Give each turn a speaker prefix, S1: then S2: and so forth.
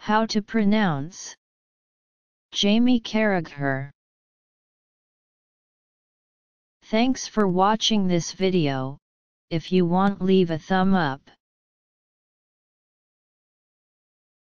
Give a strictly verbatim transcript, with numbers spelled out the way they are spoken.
S1: How to pronounce Jamie Carragher. Thanks for watching this video. If you want, leave a thumb up.